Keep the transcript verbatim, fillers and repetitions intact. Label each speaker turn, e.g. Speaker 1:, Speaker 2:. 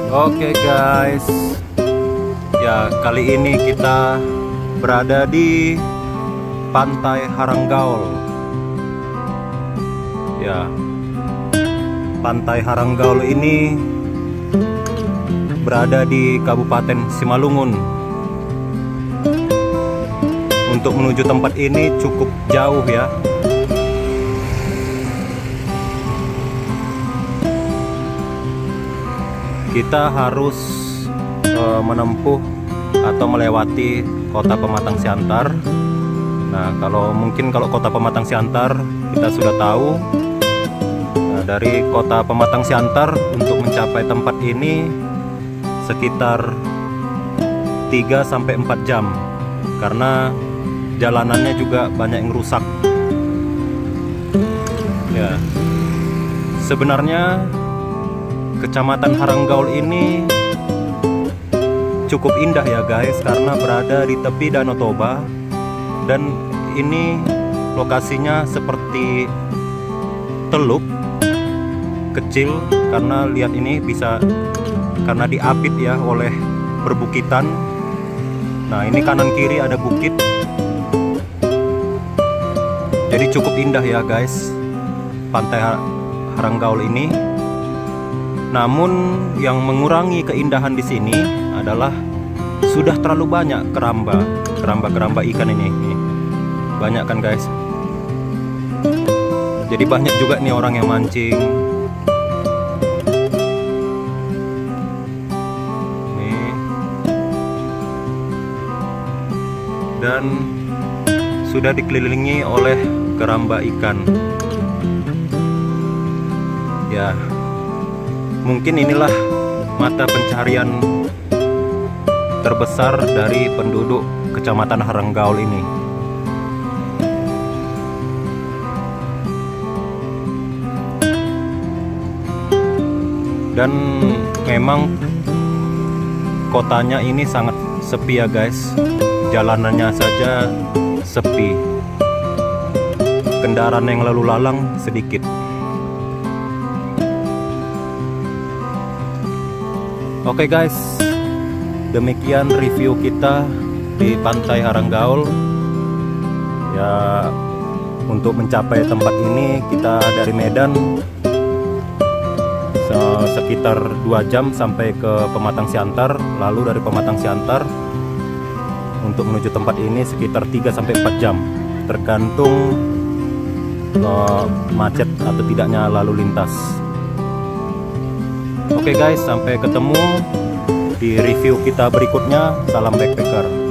Speaker 1: Oke guys, ya kali ini kita berada di Pantai Haranggaul. Ya, Pantai Haranggaul ini berada di Kabupaten Simalungun. Untuk menuju tempat ini cukup jauh ya. Kita harus e, menempuh atau melewati Kota Pematang Siantar. Nah, kalau mungkin kalau Kota Pematang Siantar kita sudah tahu. Nah, dari Kota Pematang Siantar untuk mencapai tempat ini sekitar tiga sampai empat jam. Karena jalanannya juga banyak yang rusak. Ya. Sebenarnya Kecamatan Haranggaul ini cukup indah ya guys, karena berada di tepi Danau Toba. Dan ini lokasinya seperti teluk kecil, karena lihat ini bisa karena diapit ya oleh perbukitan. Nah, ini kanan kiri ada bukit. Jadi cukup indah ya guys Pantai Haranggaul ini. Namun yang mengurangi keindahan di sini adalah sudah terlalu banyak keramba, keramba-keramba ikan ini. Nih, banyak kan guys. Jadi banyak juga nih orang yang mancing. Nih. Dan sudah dikelilingi oleh keramba ikan. Ya. Mungkin inilah mata pencaharian terbesar dari penduduk Kecamatan Haranggaul ini. Dan memang kotanya ini sangat sepi ya guys. Jalanannya saja sepi. Kendaraan yang lalu lalang sedikit. Oke guys, demikian review kita di Pantai Haranggaul. Ya, untuk mencapai tempat ini kita dari Medan sekitar dua jam sampai ke Pematang Siantar. Lalu dari Pematang Siantar untuk menuju tempat ini sekitar tiga sampai empat jam, tergantung uh, macet atau tidaknya lalu lintas. Oke guys, sampai ketemu di review kita berikutnya. Salam backpacker.